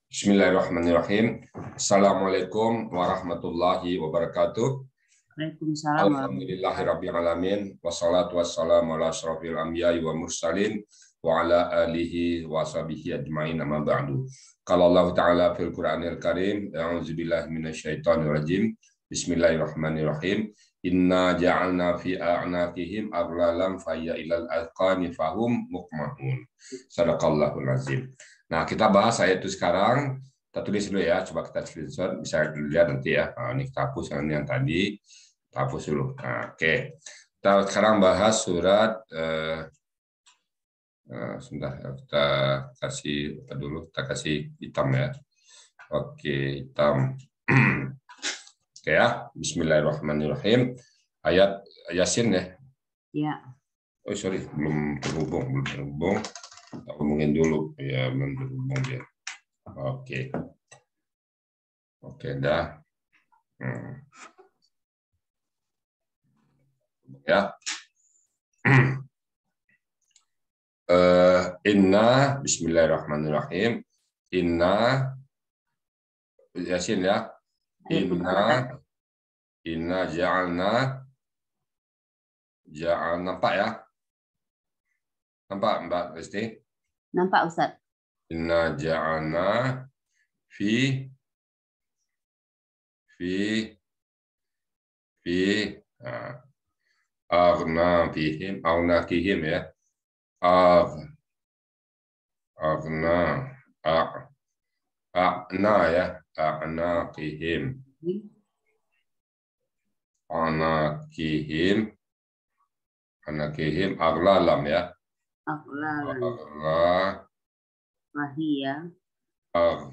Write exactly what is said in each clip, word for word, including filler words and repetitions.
Bismillahirrahmanirrahim. Assalamualaikum warahmatullahi wabarakatuh. Waalaikumsalam. Alhamdulillahirabbil alamin wassalatu wassalamu ala asyrofil anbiya'i wa mursalin wa ala alihi wa sahbihi ajmain amma ba'du. Qala Allah Ta'ala fil Qur'anil Karim, a'udzubillahi minasyaitonir rajim. Bismillahirrahmanirrahim. Inna ja'alna fi a'naqihim aghlalan fayya ilal azqani fahum muqmahun. Sadaqallahul azim. Nah, kita bahas ayat itu sekarang. Kita tulis dulu ya, coba kita screenshot, bisa dilihat nanti ya. Nah, ini kita hapus yang tadi, kita hapus dulu. Nah, oke, kita sekarang bahas surat. Eh, eh, sebentar, kita kasih apa dulu, kita kasih hitam ya. Oke, hitam. Oke ya, Bismillahirrahmanirrahim. Ayat Yasin ya. Ya. Oh sorry, belum terhubung, belum terhubung. Kita ngomongin dulu ya, belum terhubung dia. Oke, oke dah. Hmm. Ya. uh, inna, Bismillahirrahmanirrahim. Inna, Yasin ya. Inna, inna ja'alna, ja'alna, nampak ya? Nampak Mbak Resti? Nampak Ustaz. Inna ja'alna fi fi fi agna fihim aunakihim ya. Ag agna a agna ya, anakihim. Anakihim anakihim aglalam ya. Aglalan. Agla Wahia. ag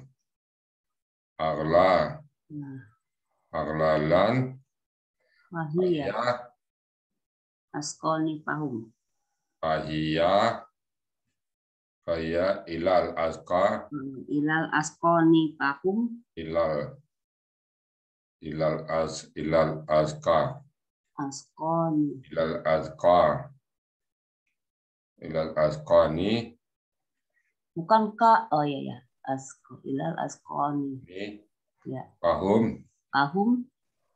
agla Nah. aglalan Wahia. ya Asqalni fahum. Ahia kaya ilal azka Ilal asqalni fahum. ilal ilal az ilal azka Asqalni. ilal azka ilal azqani Bukan ka. Oh ya ya. Asqal. Ilal asqalni. ini Ya. fahum Fahum.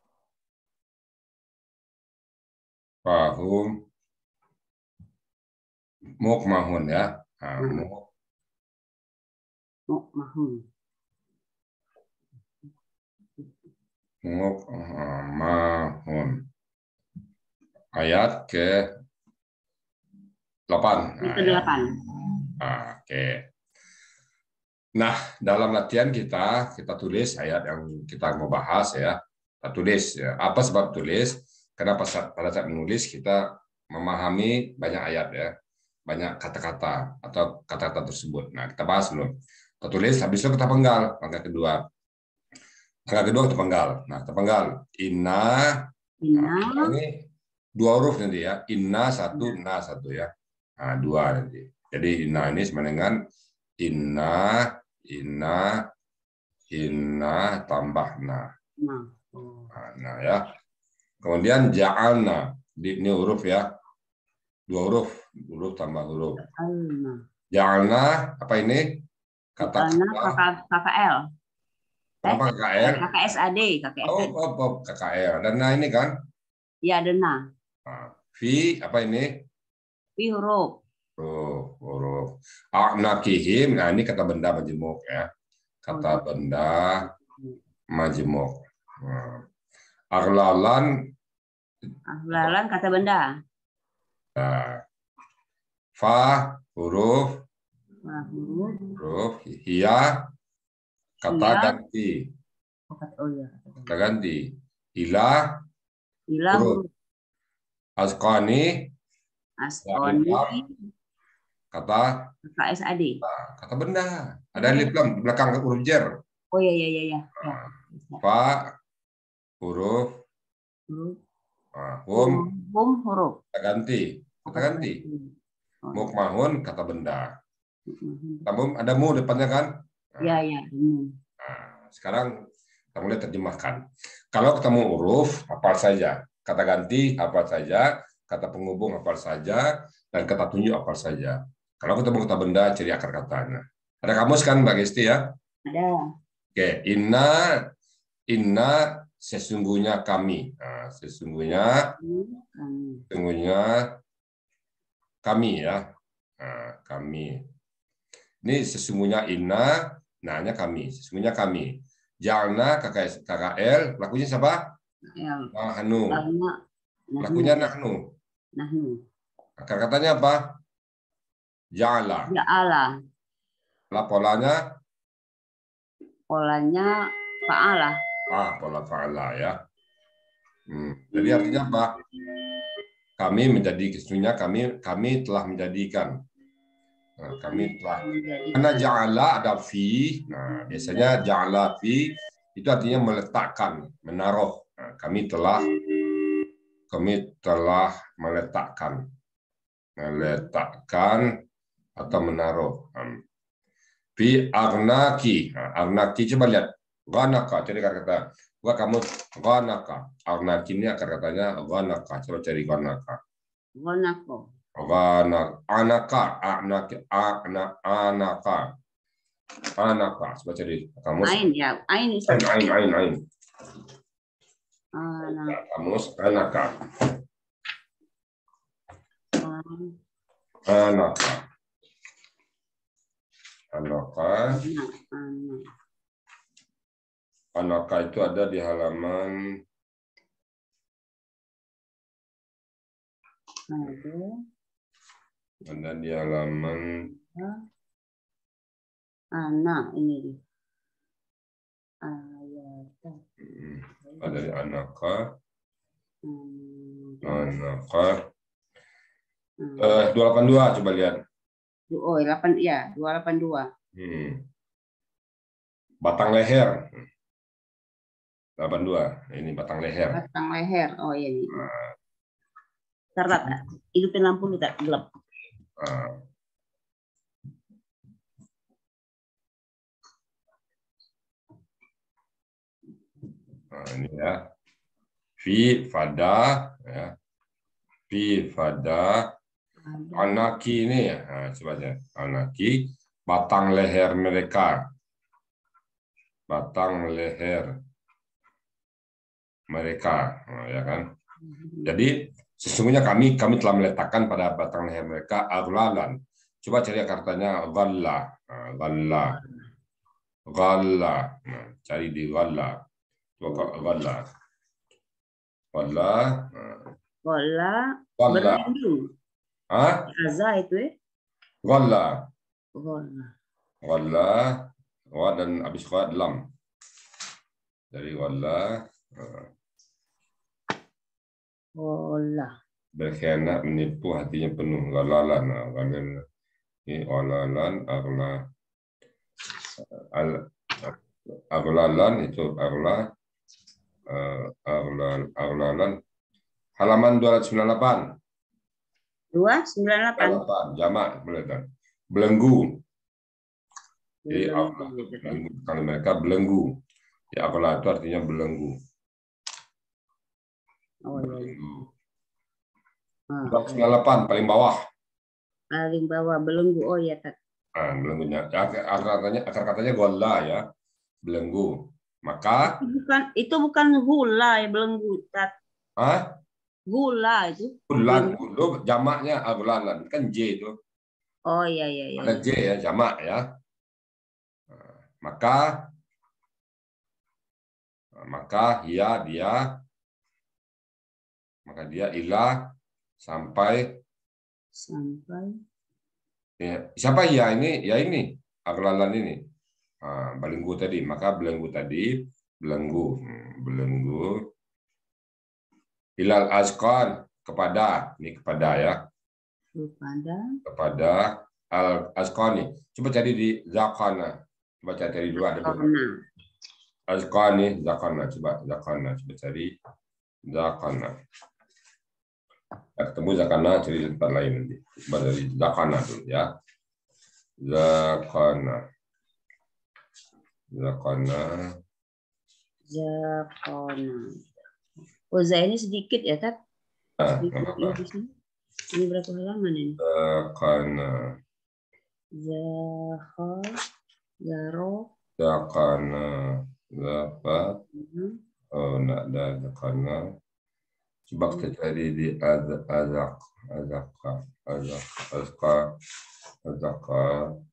fahum mukmahun ya. Nah, muk Mukmahun. mukmahun. Ayat ke delapan. Yang ke delapan. Nah, oke. Nah, dalam latihan kita kita tulis ayat yang kita mau bahas ya. Kita tulis ya. Apa sebab tulis? Karena pada saat menulis kita memahami banyak ayat ya, banyak kata-kata atau kata-kata tersebut. Nah, kita bahas dulu. Kita tulis, habis itu kita penggal langkah kedua. Langkah kedua kita penggal. Nah, kita penggal. Inna. Inna. Nah, ini dua huruf nanti ya. Inna satu, na satu ya. Nah, dua nanti. Jadi inna ini sama dengan inna, inna, inna tambah na. Nah. Nah, nah ya. Kemudian ja'alna, ini huruf ya. Dua huruf, huruf tambah huruf. Ja'alna, apa ini? Kata K K L. Apa K K L? K K S A D. Oh, oh, oh, K K L. Dan nah ini kan? Ya, ada na. Nah, fi, apa ini? Fi huruf. Oh, huruf. A'naqihim, nah ini kata benda majemuk ya. Kata benda majemuk. Nah. Aglalan. Aglalan kata benda. Nah. Fa, huruf. Fa, huruf. Huruf. Hiya, kata Hiya. ganti. Oh ya. Kata ganti. Ila, Ila huruf. Azqani. Asqalni. Kata K K S A D. kata benda. Ada alif lam di belakang huruf jar. Oh ya ya ya ya. Fa, huruf. Huruf. Nah, hum, hum huruf. kata ganti. Kata ganti. Mukmahun kata benda. Tambum ada mu depannya kan? Nah, ya ya. Nah, sekarang kita mulai terjemahkan. Kalau ketemu huruf, hafal saja. Kata ganti, hafal saja. Kata penghubung, hafal saja. Dan kata tunjuk, hafal saja. Kalau ketemu kata benda, ciri akar katanya. Ada kamus kan Mbak Gesti ya? Ada. Oke, inna inna sesungguhnya kami. Nah, sesungguhnya Kami. sesungguhnya kami ya. Nah, kami. Ini sesungguhnya inna, nanya kami. Sesungguhnya kami. Jalna K K L, lakunya siapa? El. Nahnu. Alma. Lakunya Nahnu. nahnu. Nahnu. Akar katanya apa? Ja'ala. Ja'ala. Lah polanya? Polanya fa'ala. Ah, pola fa'ala ya. Hmm. Jadi artinya apa? Kami menjadi, sesungguhnya kami kami telah menjadikan. Nah, kami telah. Karena ja'ala ada fi. Nah, biasanya ja'ala fi itu artinya meletakkan, menaruh. Nah, kami telah kami telah meletakkan, meletakkan atau menaruh. Fi arnaki. Nah, arnaki coba lihat. Ghanaka, cari kata gua kamu ghanaka. Arnaki ini akar katanya ghanaka. Coba cari ghanaka. Ghanako. Ghanak, anaka, anaki, anak, anaka, anaka. Coba cari kamus. Ain ya, ain Ain, ain, ain, ain. Anak. Kamus anaka. An- Anaka. Anaka. Anak. Anak. Anaka itu ada di halaman Ada. ada di halaman Anak ini. Ayat. hmm, ada di anaka. Hmm. Anaka. Hmm. Eh, dua delapan dua coba lihat. Oh, delapan ya, dua delapan dua. Hmm. Batang leher. delapan dua. Ini batang leher. Batang leher. Oh iya ini. Nah, Ntar, tak, hidupin lampu lu tak gelap. nah. Nah, ini ya. Fi fada ya. Fi fada anaki ini ya. Nah, coba ya. Anaki batang leher mereka. Batang leher mereka, nah, ya kan? Jadi sesungguhnya kami kami telah meletakkan pada batang leher mereka aghlalan. Coba cari katanya ghalla, nah, ghalla, ghalla. Nah, cari di ghalla. Coba ghalla, ghalla, Bola. ghalla. Hah? Aza itu ya? Ghalla, Bola. ghalla, wa dan habis kha lam. Dari ghalla. Bola. Berkhianat, menipu, hatinya penuh. Ghalalan, ghalalan. Ini ghalalan, aghla. Al aghlalan itu aghla. Aghlalan, aghlalan. Halaman dua ratus sembilan puluh delapan. dua sembilan delapan. Jamak, boleh kan? Belenggu. Jadi Belenggu, belenggu, kalau mereka belenggu. Ya aghla itu artinya belenggu. Oh iya. Belenggu. Ah, dua ratus sembilan puluh delapan paling bawah. paling bawah belenggu. Oh iya tak. Nah, belenggunya. Akar katanya, akar katanya golla ya, belenggu. Maka Itu bukan itu bukan gula ya belenggu tak. ah Gula itu. bulan dulu jamaknya aghlalan kan J itu. Oh iya iya iya. Ada J ya jamak ya. Nah, maka maka ya dia maka dia ilah sampai sampai ya, siapa ya ini ya ini aghlalan ini. Nah, belenggu tadi, maka belenggu tadi belenggu hmm, belenggu ilal azqan kepada ini kepada ya kepada kepada al azqani. Coba cari di zakana. Coba cari dulu ada dua. Azqani zakana, coba zakana, coba cari zakana. Ketemu zakana cari tempat lain nanti. Coba dari zakana dulu ya. Zakana. Zakana. Zakana. Oh, za ini sedikit ya, Tat? Nah, Sedikit ini berapa halaman ini? Zakana. Zakha, Zaro. zakana, zakat. Hmm. Oh, nak ada zakana. Coba kita cari di azak, azak, azaka, azak, azka, azaka,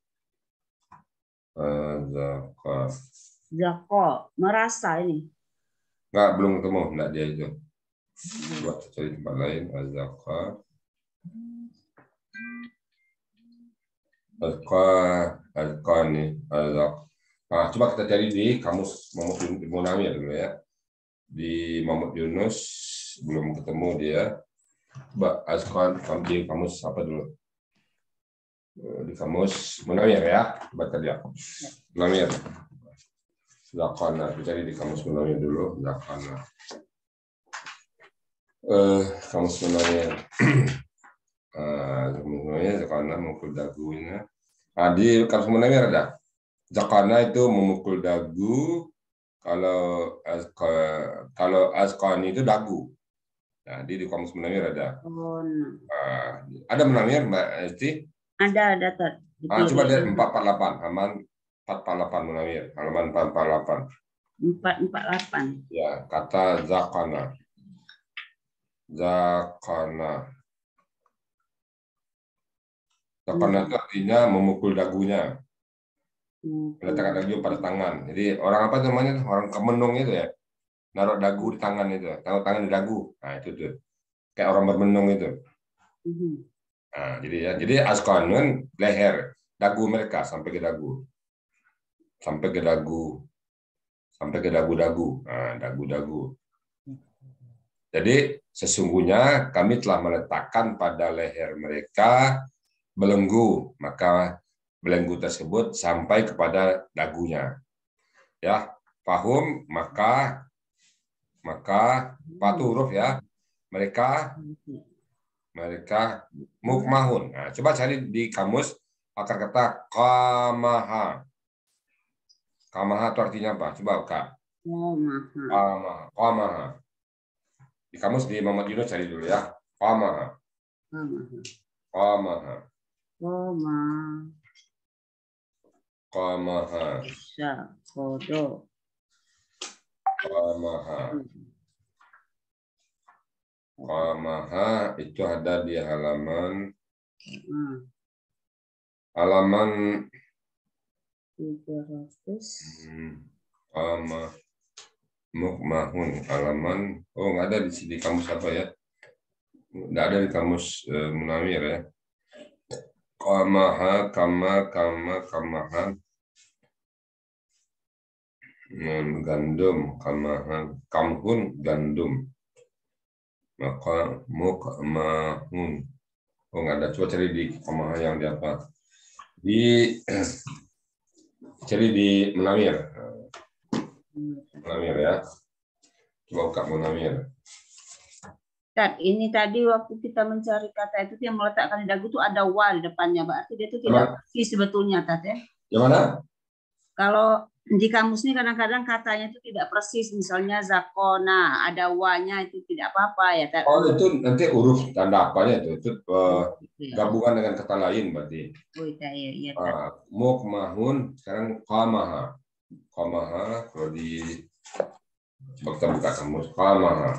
azaka. Zako, merasa ini. Nggak, belum ketemu, nggak dia itu. Coba kita cari tempat lain, azaka. Azka, azka nih, azak. Nah, coba kita cari di kamus Muhammad Munawir dulu ya. Di Muhammad Yunus belum ketemu dia. Coba azka di kamus apa dulu? Di kamus Munawir ya. Baca dia. Munawir. Zakana. Kita cari di kamus Munawir dulu. Zakana. Eh, kamus Munawir. Sebenarnya zakana memukul dagunya. Nah, di kamus Munawir ada. Zakana itu memukul dagu. Kalau azka, kalau azkani itu dagu. Nah, di di kamus Munawir ada. Oh, nah. Uh, ada Munawir Mbak Esti? Ada, ada ter. Ah, coba lihat empat empat delapan, halaman empat empat delapan Munawir, halaman empat empat delapan. empat empat delapan. Ya, kata zakana. Zakana. Zakana itu artinya memukul dagunya. Meletakkan dagu pada tangan. Jadi orang apa namanya? Orang kemenung itu ya. Naruh dagu di tangan itu. Taruh tangan di dagu. Nah, itu tuh. Kayak orang bermenung itu. Nah, jadi ya, jadi askanun leher, dagu mereka sampai ke dagu. Sampai ke dagu. Sampai ke dagu-dagu. Nah, dagu-dagu. Jadi sesungguhnya kami telah meletakkan pada leher mereka belenggu, maka belenggu tersebut sampai kepada dagunya. Ya, paham? Maka maka empat huruf ya. Mereka mereka mukmahun. Nah, coba cari di kamus akar kata kamaha. Kamaha itu artinya apa? Coba Kak. Kamaha. Kamaha. Di kamus di Muhammad Yunus cari dulu ya. Kamaha. Kamaha. Kamaha. Kamaha. Bisa, kodo. Kamaha. Kamaha itu ada di halaman halaman tiga ratus. Kama mukmahun halaman. Oh, nggak ada di sini kamus apa ya? Nggak ada di kamus uh, Munawir ya. Kamaha, kama, kama, kamaha. Gandum, kamaha, kamhun, gandum. Maka mukmahun. Oh, nggak ada. Coba cari di kamaha yang di apa? Di cari di Munawir. Munawir ya. Coba buka Munawir. Tat, ini tadi waktu kita mencari kata itu yang meletakkan di dagu itu ada wa di depannya, berarti dia itu tidak persis sebetulnya, Tat ya. Yang mana? Kalau di kamus ini kadang-kadang katanya itu tidak persis, misalnya zakona ada wa-nya itu tidak apa-apa ya, Tat. Oh, itu nanti huruf tanda apanya itu? Itu uh, gabungan dengan kata lain berarti. Oh, iya, iya, iya, Tat. Uh, mukmahun sekarang qamaha. Qamaha kalau di coba kita buka kamus qamaha.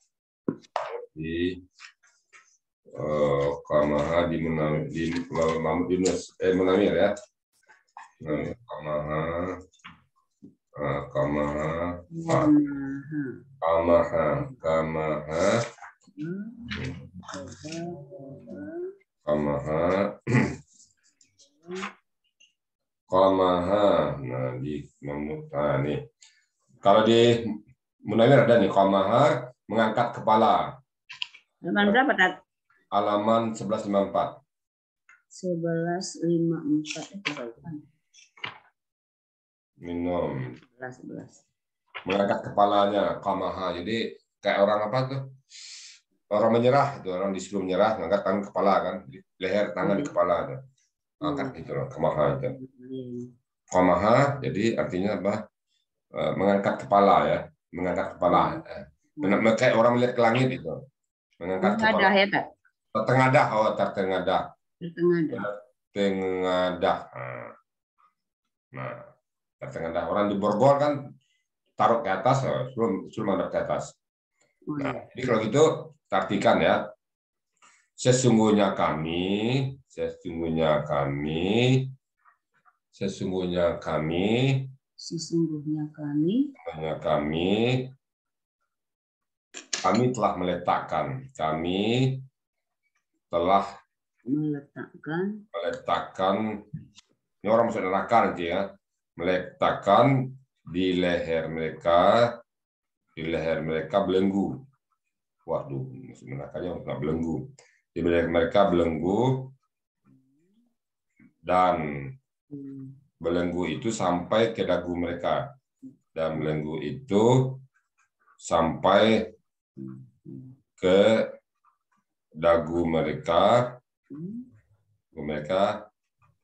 Di uh, qamaha di Munawir di Muhammad Yunus eh Munawir ya. Nah, qamaha uh, qamaha qamaha qamaha qamaha qamaha. Nah, di nah, nih. Kalau di Munawir ada nih qamaha mengangkat kepala. Halaman berapa, Tat? Halaman sebelas lima puluh empat. sebelas lima puluh empat. Minum. sebelas, sebelas. Mengangkat kepalanya, kamaha. Jadi kayak orang apa tuh? Orang menyerah, itu orang disuruh menyerah, mengangkat tangan kepala kan, leher tangan di kepala ada. Angkat gitu loh, kamaha itu. Kamaha, jadi artinya apa? Mengangkat kepala ya, mengangkat kepala. Kayak orang melihat ke langit itu. Mengangkat kepala. Ya, Tat? Tertengadah, oh tertengadah. Tertengadah. Tertengadah. Nah, tertengadah. Orang di borgol kan taruh ke atas, sebelum sebelum menghadap ke atas. Nah, jadi kalau gitu artikan ya. Sesungguhnya kami, sesungguhnya kami, sesungguhnya kami, sesungguhnya kami, sesungguhnya kami, kami telah meletakkan, kami telah meletakkan, meletakkan, ini orang masuk neraka nanti ya, meletakkan di leher mereka, di leher mereka belenggu. Waduh, masuk nerakanya nggak belenggu. Di leher mereka belenggu, dan belenggu itu sampai ke dagu mereka, dan belenggu itu sampai ke dagu mereka, mereka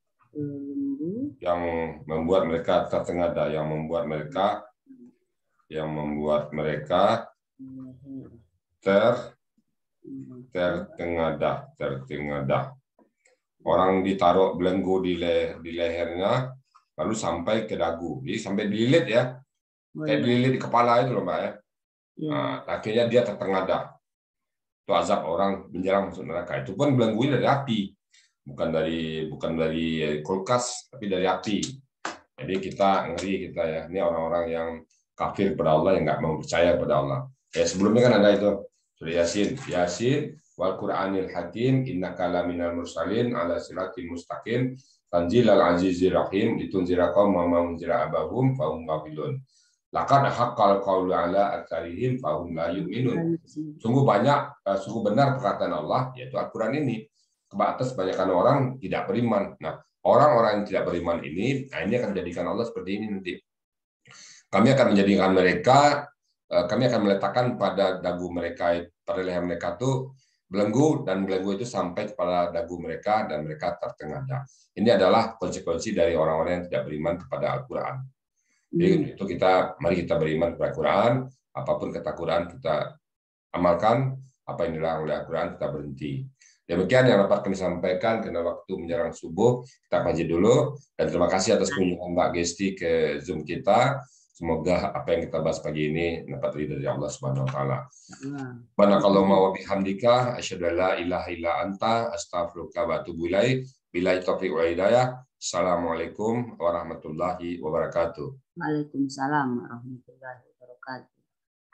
yang membuat mereka tertengadah, yang membuat mereka, yang membuat mereka ter tertengadah, tertengadah. Orang ditaruh belenggu di, le, di lehernya, lalu sampai ke dagu. Jadi sampai dililit ya, kayak dililit di kepala itu loh Mbak ya. Nah, akhirnya dia tertengadah. Itu azab orang menjelang masuk neraka. Itu pun belenggu dari api, bukan dari bukan dari kulkas, tapi dari api. Jadi kita ngeri kita ya. Ini orang-orang yang kafir pada Allah, yang nggak mau percaya pada Allah. Ya sebelumnya kan ada itu. Surah Yasin, Yasin wal Qur'anil Hakim innaka laminal mursalin ala siratin mustaqim tanzilal azizir rahim litunzira qauman ma unzira abahum fa hum ghafilun. Laqad haqqal qawlu ala aktsarihim fa hum la yu'minun. Sungguh banyak, sungguh benar perkataan Allah, yaitu Al-Qur'an ini, ke atas kebanyakan orang tidak beriman. Nah, orang-orang yang tidak beriman ini, nah ini akan menjadikan Allah seperti ini nanti. Kami akan menjadikan mereka, kami akan meletakkan pada dagu mereka, pada leher mereka itu belenggu, dan belenggu itu sampai kepada dagu mereka, dan mereka tertengadah. Ini adalah konsekuensi dari orang-orang yang tidak beriman kepada Al-Quran. Jadi hmm. itu kita, mari kita beriman kepada Al-Quran, apapun kata Quran kita amalkan, apa yang dilarang oleh Al-Quran kita berhenti. Demikian yang dapat kami sampaikan, karena waktu menjelang subuh, kita kaji dulu, dan terima kasih atas kunjungan Mbak Gesti ke Zoom kita. Semoga apa yang kita bahas pagi ini dapat ridho dari Allah Subhanahu wa taala. Subhanakallahumma wa bihamdika asyhadu an la ilaha illa anta astaghfiruka wa atubu ilaik. Billahi taufiq wal hidayah. Assalamualaikum warahmatullahi wabarakatuh. Waalaikumsalam warahmatullahi wabarakatuh.